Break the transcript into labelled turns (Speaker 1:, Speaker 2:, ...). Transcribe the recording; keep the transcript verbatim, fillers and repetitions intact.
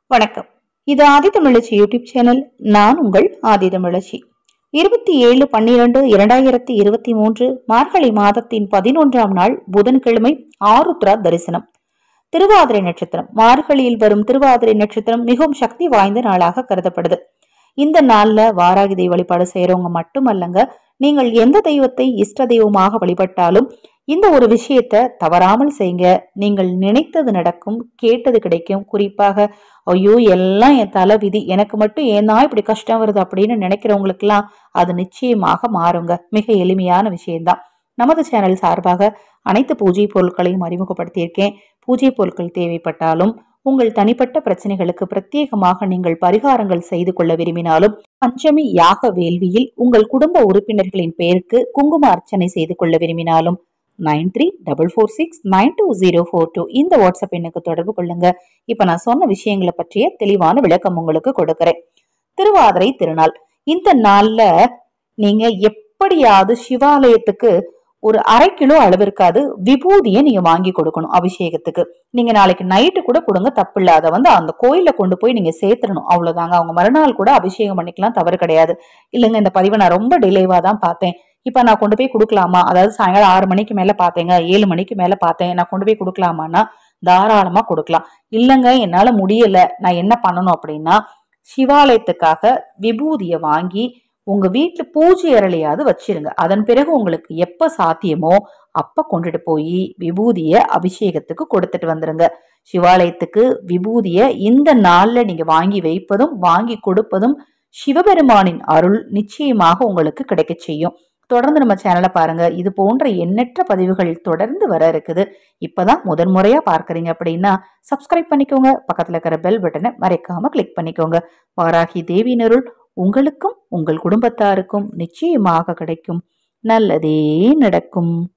Speaker 1: வணக்கம். இது ஆதிதமிழச்சி YouTube channel. நான் உங்கள் ஆதிதமிழச்சி. இருபத்தி ஏழு பன்னிரண்டு இரண்டாயிரத்தி இருபத்தி மூன்று மார்கழி மாதத்தின் பதினொன்றாம் நாள் புதன்கிழமை. ஆருத்ரா தரிசனம். திருவாதிரை நட்சத்திரம். மார்கழியில் வரும் திருவாதிரை நட்சத்திரம் மிகவும் சக்தி வாய்ந்த நாளாக கருதப்படுது. இந்த நாள்ல வாராகி தெய்வ வழிபாடு செய்யறவங்க மட்டுமல்லங்க, நீங்கள் எந்த தெய்வத்தை இஷ்ட தெய்வமாக வழிபட்டாலும் இந்த ஒரு விஷயத்த தவறாமல் செய்யுங்க. நீங்கள் நினைத்தது நடக்கும், கேட்டது கிடைக்கும். குறிப்பாக ஐயோ எல்லாம் என் தலை விதி, எனக்கு மட்டும் ஏன்னா இப்படி கஷ்டம் வருது அப்படின்னு நினைக்கிறவங்களுக்கு எல்லாம் அது நிச்சயமாக மாறுங்க. மிக எளிமையான விஷயம்தான். நமது சேனல் சார்பாக அனைத்து பூஜை பொருட்களையும் அறிமுகப்படுத்தியிருக்கேன். பூஜை பொருட்கள் தேவைப்பட்டாலும், உங்கள் தனிப்பட்ட பிரச்சனைகளுக்கு பிரத்யேகமாக நீங்கள் பரிகாரங்கள் செய்து கொள்ள விரும்பினாலும், பஞ்சமி யாக வேள்வியில் உங்கள் குடும்ப உறுப்பினர்களின் பெயருக்கு குங்கும அர்ச்சனை செய்து கொள்ள விரும்பினாலும் nine three double four six nine two zero four two இந்த வாட்ஸ்அப் எண்ணுக்கு தொடர்பு கொள்ளுங்க. இப்ப நான் சொன்ன விஷயங்களை பற்றிய தெளிவான விளக்கம் உங்களுக்கு கொடுக்கிறேன். திருவாதிரை திருநாள். இந்த நாள்ல நீங்க எப்படியாவது சிவாலயத்துக்கு ஒரு அரை கிலோ அளவிற்காது விபூதியை நீங்க வாங்கி கொடுக்கணும். அபிஷேகத்துக்கு நீங்க நாளைக்கு நைட்டு கூட கொடுங்க, தப்பு இல்ல. அதை வந்து அந்த கோயில கொண்டு போய் நீங்க சேர்த்துடணும், அவ்வளவுதாங்க. அவங்க மறுநாள் கூட அபிஷேகம் பண்ணிக்கலாம், தவறு கிடையாது. இல்லைங்க, இந்த பதிவை நான் ரொம்ப டிலேவா தான் பார்த்தேன், இப்ப நான் கொண்டு போய் கொடுக்கலாமா? அதாவது சாயங்காலம் ஆறு மணிக்கு மேல பாத்தேங்க, ஏழு மணிக்கு மேல பார்த்தேன், நான் கொண்டு போய் கொடுக்கலாமான்னா தாராளமா கொடுக்கலாம். இல்லைங்க என்னால முடியல, நான் என்ன பண்ணணும் அப்படின்னா, சிவாலயத்துக்காக விபூதிய வாங்கி உங்க வீட்டுல பூஜை அறையிலையாவது வச்சிருங்க. அதன் பிறகு உங்களுக்கு எப்ப சாத்தியமோ அப்ப கொண்டுட்டு போய் விபூதிய அபிஷேகத்துக்கு கொடுத்துட்டு வந்துருங்க. சிவாலயத்துக்கு விபூதிய இந்த நாள்ல நீங்க வாங்கி வைப்பதும் வாங்கி கொடுப்பதும் சிவபெருமானின் அருள் நிச்சயமாக உங்களுக்கு கிடைக்க செய்யும். தொடர்ந்து நம்ம சேனலை பாருங்க. இது போன்ற எண்ணற்ற பதிவுகள் தொடர்ந்து வர இருக்குது. இப்பதான் முதன் முறையா பார்க்கறீங்க அப்படின்னா சப்ஸ்கிரைப் பண்ணிக்கோங்க. பக்கத்துல இருக்கிற பெல் பட்டனை மறைக்காம கிளிக் பண்ணிக்கோங்க. வாராகி தேவியின் அருள் உங்களுக்கும் உங்கள் குடும்பத்தாருக்கும் நிச்சயமாக கிடைக்கும். நல்லதே நடக்கும்.